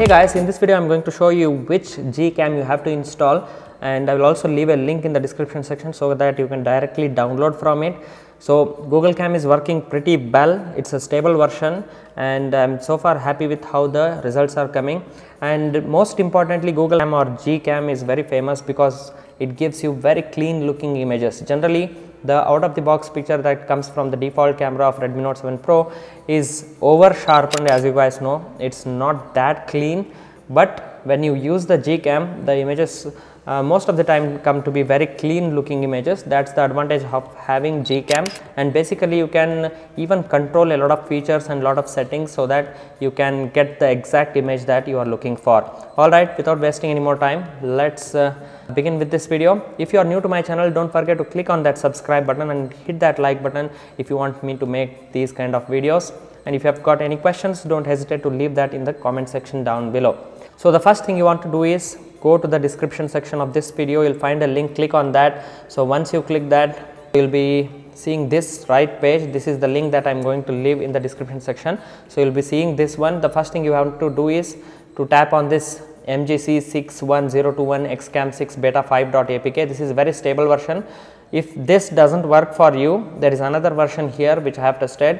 Hey guys, in this video I am going to show you which GCam you have to install, and I will also leave a link in the description section so that you can directly download from it. So Google Cam is working pretty well. It's a stable version and I am so far happy with how the results are coming. And most importantly, Google Cam or GCam is very famous because it gives you very clean looking images. Generally, the out of the box picture that comes from the default camera of Redmi Note 7 Pro is over sharpened, as you guys know. It's not that clean, but when you use the GCam, the images most of the time come to be very clean looking images. That's the advantage of having GCam, and basically you can even control a lot of features and lot of settings so that you can get the exact image that you are looking for. Alright, without wasting any more time, let's begin with this video. If you are new to my channel, don't forget to click on that subscribe button and hit that like button if you want me to make these kind of videos. And if you have got any questions, don't hesitate to leave that in the comment section down below. So the first thing you want to do is go to the description section of this video. You'll find a link, click on that. So once you click that, you'll be seeing this right page. This is the link that I'm going to leave in the description section. So you'll be seeing this one. The first thing you have to do is to tap on this MGC 61021 XCam 6 beta 5.apk. This is a very stable version. If this doesn't work for you, there is another version here which I have tested,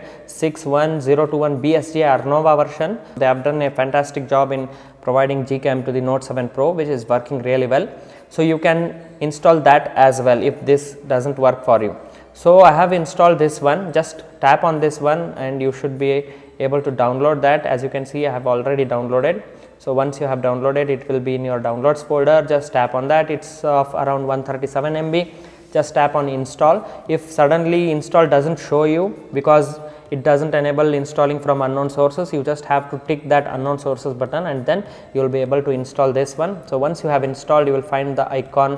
61021 BSG Arnova version. They have done a fantastic job in providing GCam to the Note 7 Pro, which is working really well. So you can install that as well if this doesn't work for you. So I have installed this one. Just tap on this one and you should be able to download that. As you can see, I have already downloaded. So once you have downloaded, it will be in your downloads folder. Just tap on that. It's of around 137 MB. Just tap on install. If suddenly install doesn't show you because it doesn't enable installing from unknown sources, you just have to tick that unknown sources button and then you will be able to install this one. So once you have installed, you will find the icon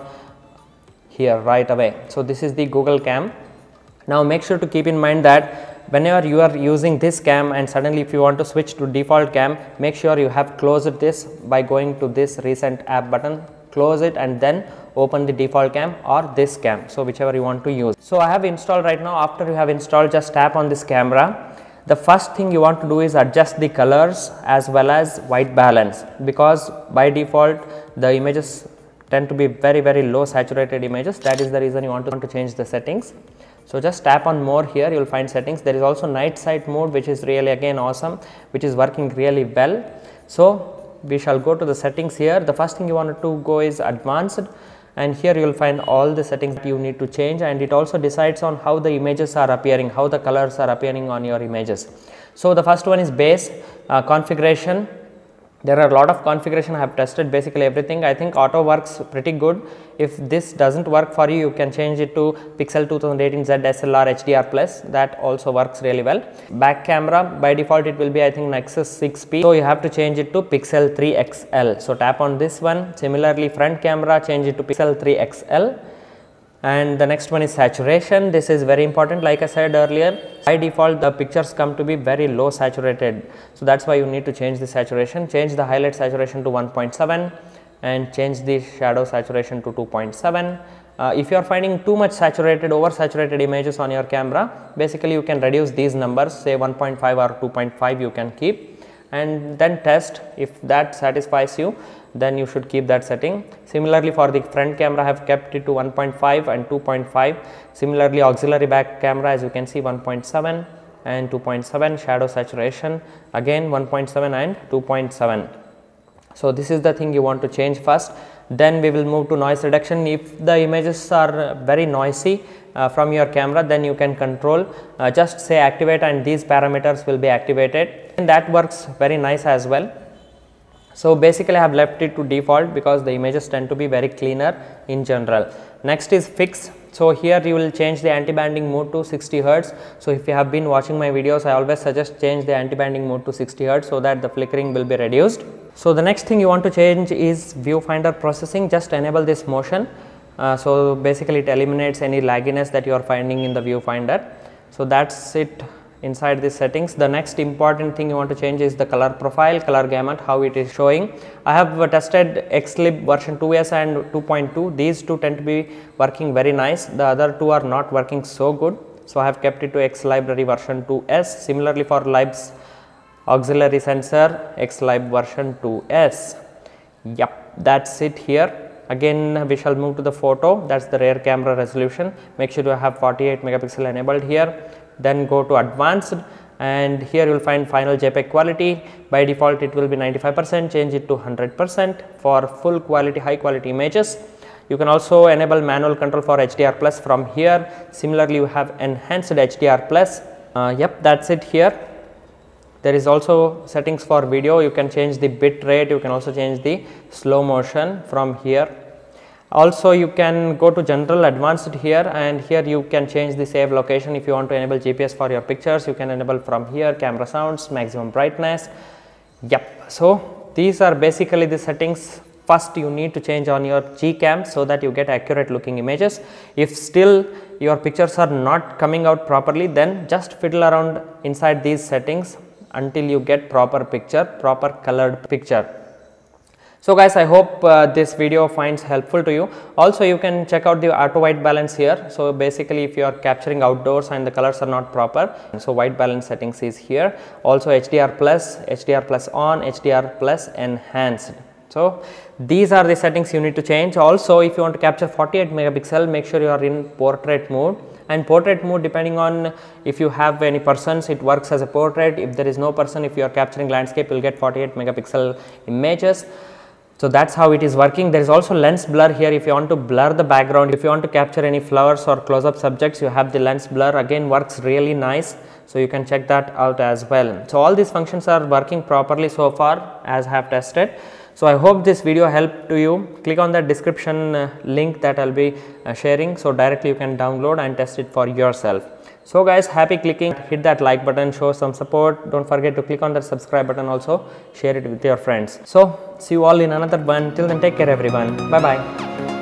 here right away. So this is the Google Cam. Now make sure to keep in mind that whenever you are using this cam and suddenly if you want to switch to default cam, make sure you have closed this by going to this recent app button, close it and then open the default cam or this cam, so whichever you want to use. So I have installed right now. After you have installed, just tap on this camera. The first thing you want to do is adjust the colors as well as white balance, because by default the images tend to be very low saturated images. That is the reason you want to change the settings. So just tap on more here, you will find settings. There is also night sight mode, which is really again awesome, which is working really well. So we shall go to the settings here. The first thing you want to go is advanced, and here you will find all the settings that you need to change, and it also decides on how the images are appearing, how the colors are appearing on your images. So the first one is base configuration. There are a lot of configuration. I have tested basically everything. I think auto works pretty good. If this doesn't work for you, you can change it to Pixel 2018 Z SLR HDR Plus. That also works really well. Back camera, by default it will be I think Nexus 6P. So you have to change it to Pixel 3 XL. So tap on this one. Similarly, front camera, change it to Pixel 3 XL. And the next one is saturation. This is very important. Like I said earlier, by default the pictures come to be very low saturated, so that's why you need to change the saturation. Change the highlight saturation to 1.7 and change the shadow saturation to 2.7. If you are finding too much saturated, over saturated images on your camera, basically you can reduce these numbers, say 1.5 or 2.5 you can keep, and then test. If that satisfies you, then you should keep that setting. Similarly, for the front camera, I have kept it to 1.5 and 2.5. Similarly, auxiliary back camera, as you can see, 1.7 and 2.7. Shadow saturation again 1.7 and 2.7. So this is the thing you want to change first. Then we will move to noise reduction. If the images are very noisy from your camera, then you can control, just say activate, and these parameters will be activated, and that works very nice as well. So basically I have left it to default because the images tend to be very cleaner in general. Next is fix. So here you will change the anti-banding mode to 60 Hz. So if you have been watching my videos, I always suggest change the anti-banding mode to 60 Hz so that the flickering will be reduced. So the next thing you want to change is viewfinder processing. Just enable this motion. So basically it eliminates any lagginess that you are finding in the viewfinder. So that's it inside the settings. The next important thing you want to change is the color profile, color gamut, how it is showing. I have tested Xlib version 2S and 2.2. These two tend to be working very nice. The other two are not working so good. So I have kept it to X library version 2S. Similarly for libs auxiliary sensor, X-Lib version 2S. Yep, that's it here. Again, we shall move to the photo. That's the rear camera resolution. Make sure you have 48 megapixel enabled here. Then go to advanced, and here you will find final JPEG quality. By default it will be 95%, change it to 100% for full quality, high quality images. You can also enable manual control for HDR plus from here. Similarly, you have enhanced HDR plus. Yep, that's it here. There is also settings for video. You can change the bit rate, you can also change the slow motion from here. Also, you can go to general advanced here, and here you can change the save location. If you want to enable GPS for your pictures, you can enable from here. Camera sounds, maximum brightness. Yep, so these are basically the settings. First you need to change on your GCam so that you get accurate looking images. If still your pictures are not coming out properly, then just fiddle around inside these settings until you get proper picture, proper colored picture. So guys, I hope this video finds helpful to you. Also, you can check out the auto white balance here. So basically, if you are capturing outdoors and the colors are not proper, so white balance settings is here. Also HDR plus on, HDR plus enhanced. So these are the settings you need to change. Also, if you want to capture 48 megapixel, make sure you are in portrait mode. And portrait mode, depending on if you have any persons, it works as a portrait. If there is no person, if you are capturing landscape, you will get 48 megapixel images. So that's how it is working. There is also lens blur here. If you want to blur the background, if you want to capture any flowers or close-up subjects, you have the lens blur. Again, works really nice. So you can check that out as well. So all these functions are working properly so far as I have tested. So I hope this video helped to you. Click on the description link that I'll be sharing. So directly you can download and test it for yourself. So guys, happy clicking. Hit that like button, show some support. Don't forget to click on that subscribe button also. Share it with your friends. So see you all in another one. Till then, take care everyone. Bye bye.